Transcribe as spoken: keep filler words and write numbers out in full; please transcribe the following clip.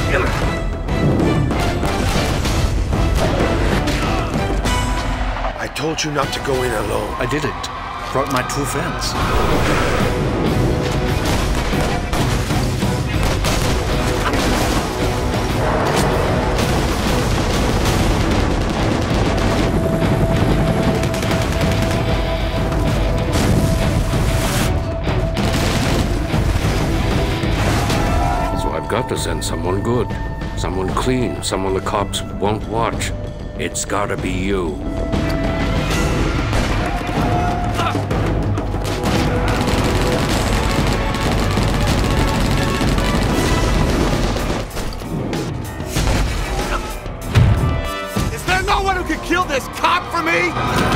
I told you not to go in alone. I didn't. Brought my two friends. Got to send someone good, someone clean, someone the cops won't watch. It's gotta be you. Is there no one who can kill this cop for me?